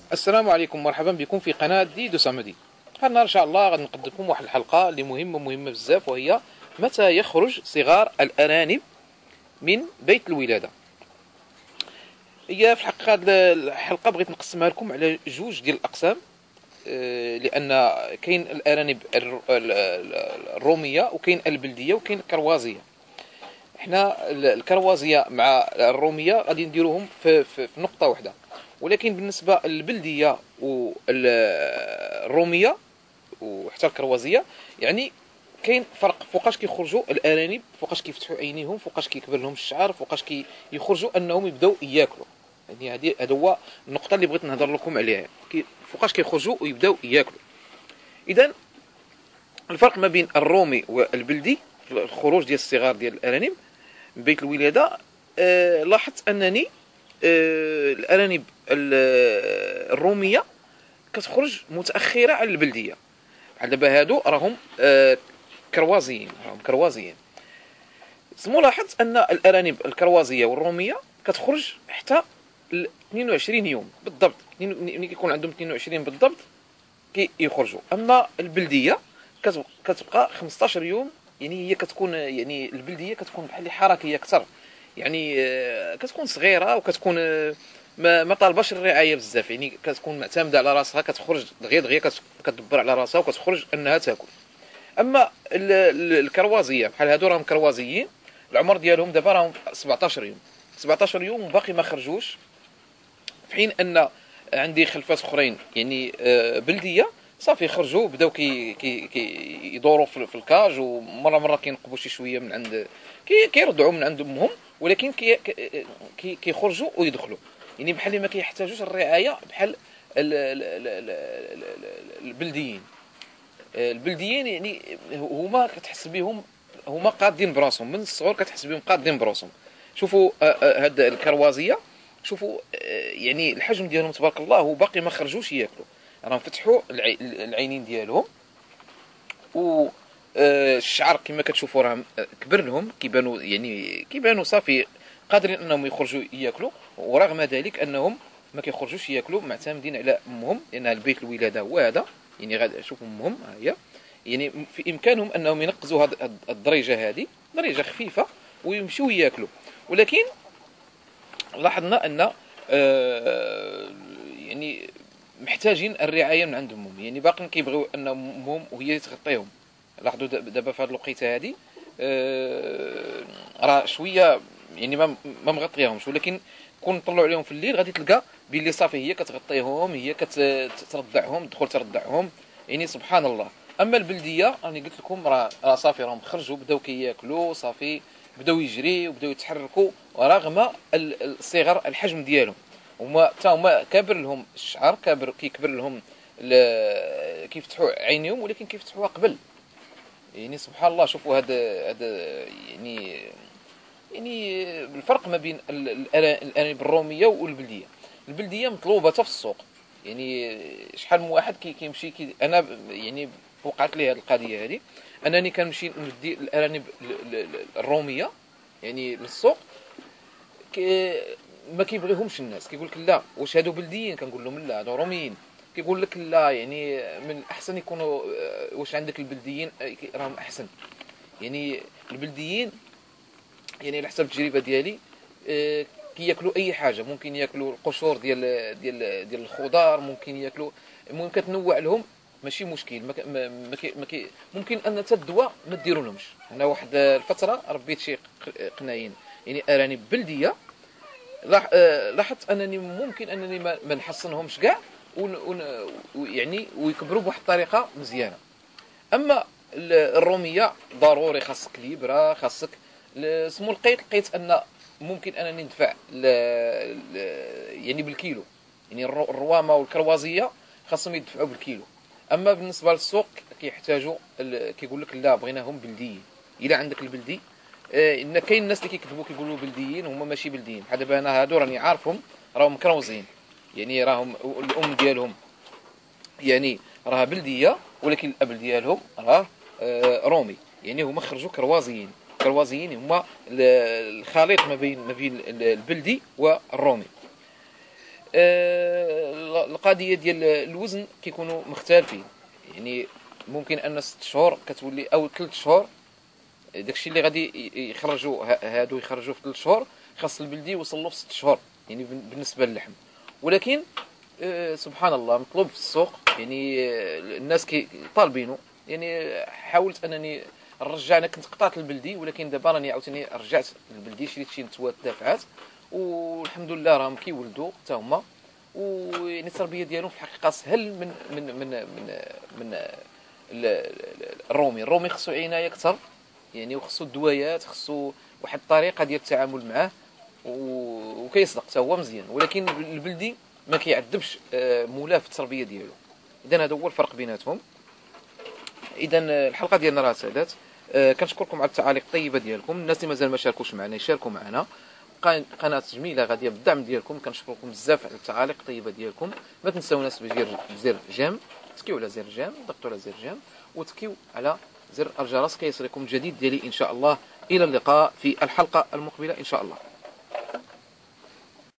السلام عليكم، مرحبا بكم في قناة ديدو سامدي. النهار ان شاء الله غادي نقدم لكم واحد الحلقة اللي مهمة بزاف، وهي متى يخرج صغار الأرانب من بيت الولادة. هي في الحقيقة هاد الحلقة بغيت نقسمها لكم على جوج ديال الأقسام، لأن كاين الأرانب الرومية وكاين البلدية وكاين الكروازية. احنا الكروازية مع الرومية غادي نديروهم في نقطة واحدة، ولكن بالنسبة للبلدية والرومية وحتى الكروازية يعني كاين فرق فوقاش كيخرجوا الارانب، فوقاش كيفتحوا عينيهم، فوقاش كيكبر لهم الشعر، فوقاش كيخرجوا انهم يبداو ياكلوا. يعني هذا هو النقطة اللي بغيت نهضر لكم عليها، فوقاش كيخرجوا ويبداو ياكلوا. اذا الفرق ما بين الرومي والبلدي في الخروج ديال الصغار ديال الارانب من بيت الولادة، لاحظت انني الارانب الروميه كتخرج متاخره على البلديه. بحال دابا هادو راهم كروازيين. ملاحظ ان الارانب الكروازيه والروميه كتخرج حتى 22 يوم بالضبط. ملي كيكون عندهم 22 بالضبط كيخرجوا. اما البلديه كتبقى 15 يوم. يعني هي كتكون، يعني البلديه كتكون بحال حركيه اكثر، يعني كتكون صغيره وكتكون ما طالباش الرعايه بزاف، يعني كتكون معتمده على راسها، كتخرج دغيا كتدبر على راسها وكتخرج انها تاكل. اما الكروازيه بحال هادو راهم كروازيين، العمر ديالهم دابا راهم 17 يوم. 17 يوم وباقي ما خرجوش، في حين ان عندي خلفات اخرين يعني بلديه صافي خرجوا بداو كي يدوروا في الكاج، ومره كينقبوا شي شويه من عند كيرضعوا من عند امهم، ولكن كيخرجوا ويدخلوا. يعني بحال ما كيحتاجوش الرعايه بحال البلديين. البلديين يعني هما كتحس بهم هما قادين براسهم من الصغر، كتحس بهم قادين براسهم. شوفوا هاد الكروازيه، شوفوا يعني الحجم ديالهم تبارك الله، وباقي ما خرجوش ياكلوا، راهم فتحوا العينين ديالهم، و الشعر كما كتشوفوا راه كبر لهم، كيبانوا صافي قادرين انهم يخرجوا ياكلوا. ورغم ذلك انهم ما كيخرجوش ياكلوا، معتمدين على امهم، لان البيت الولاده هو هذا. يعني غادي شوفوا امهم ها هي، يعني في امكانهم انهم ينقزوا هذه الضريجه، هذه ضريجه خفيفه، ويمشوا ياكلوا. ولكن لاحظنا ان يعني محتاجين الرعايه من عند امهم، يعني باقيين كيبغيو ان امهم وهي تغطيهم. لاحظوا دابا في هذه الوقيته هذه راه شويه يعني ما مغطياهمش، ولكن كون نطلعوا عليهم في الليل غادي تلقى باللي صافي هي كتغطيهم، هي كترضعهم، تدخل ترضعهم. يعني سبحان الله. اما البلديه راني قلت لكم راه صافي راهم خرجوا، بداو كياكلوا صافي، بداو يجريوا وبداو يتحركوا، ورغم الصغر الحجم ديالهم، هما كابر لهم الشعر، كيكبر لهم كيفتحوا عينيهم، ولكن كيفتحوها قبل. يعني سبحان الله. شوفوا هذا يعني الفرق ما بين الارانب الروميه والبلديه. البلديه مطلوبه في السوق، يعني شحال من واحد كيمشي انا يعني وقعت لي هذه القضيه هذه، انني كنمشي ندي الارانب الروميه يعني للسوق، ما كيبغيهمش الناس، كيقول لك لا واش هادو بلديين، كنقول لهم لا هادو روميين. كيقول لك لا، يعني من الاحسن يكونوا واش عندك البلديين راهم احسن. يعني البلديين يعني على حسب التجربه ديالي كياكلوا اي حاجه، ممكن ياكلوا القشور ديال الخضار، ممكن ياكلوا، ممكن تنوع لهم ماشي مشكل. ممكن ان حتى الدواء ما ديروا لهمش. انا واحد الفتره ربيت شي قنايين يعني ارانب بلديه، لاحظت انني ممكن انني ما نحصنهمش كاع، يعني ويكبروا بواحد الطريقه مزيانه. اما الروميه ضروري خاصك الابره، خاصك سمو لقيت ان ممكن انني ندفع يعني بالكيلو. يعني الروامه والكروازيه خاصهم يدفعوا بالكيلو. اما بالنسبه للسوق كيحتاجوا كيقول لك لا بغيناهم بلديين. الا عندك البلدي، ان كاين الناس اللي كيكذبوا كيقولوا بلديين هما ماشي بلديين. بحال دابا انا هادو راني عارفهم راهم كروزين، يعني راهم الام ديالهم يعني راه بلديه، ولكن الاب ديالهم راه رومي. يعني هما خرجوا كروازيين هما الخليط ما بين البلدي والرومي. القضيه ديال الوزن كيكونوا مختلفين. يعني ممكن ان 6 شهور كتولي او 3 شهور، داكشي اللي غادي يخرجوا هادو يخرجوا في 3 شهور خاص البلدي يوصل له في 6 شهور يعني بالنسبه للحم. ولكن سبحان الله مطلوب في السوق، يعني الناس طالبينه. يعني حاولت انني نرجع، انا كنت قطعت البلدي ولكن دابا راني عاوتاني رجعت البلدي، شريت شي نتوات دافعات والحمد لله راهم كيولدوا حتى هما. ويعني التربيه ديالهم في الحقيقه سهل من الرومي خصو عنايه اكثر يعني، وخصو الدوايات، خصو واحد الطريقه ديال التعامل معاه وكيصدق حتى هو مزيان. ولكن البلدي ما كيعذبش مولاه في التربيه ديالو. اذا هذا هو الفرق بيناتهم. اذا الحلقه ديالنا راه سادات. كنشكركم على التعاليق الطيبه ديالكم. الناس اللي مازال ما شاركوش معنا يشاركوا معنا، قناه جميله غاديه بالدعم ديالكم. كنشكركم بزاف على التعاليق الطيبه ديالكم. ما تنساوناش بزر جيم، تكيو على زر جيم، ضغطوا على زر جيم وتكيو على زر الجرس كيصلكم الجديد ديالي ان شاء الله. الى اللقاء في الحلقه المقبله ان شاء الله.